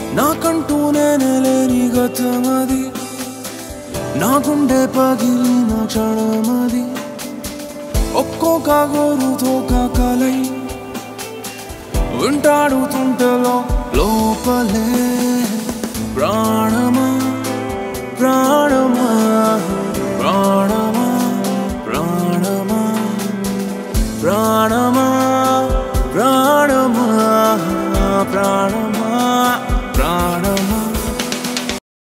నాకంటూ నేనే లేని గతమది, నా గుండె పగిలిన క్షణమది. ఒక్కొక్క గోరుతో కాకలై వెంటాడుతుంటే లోపలే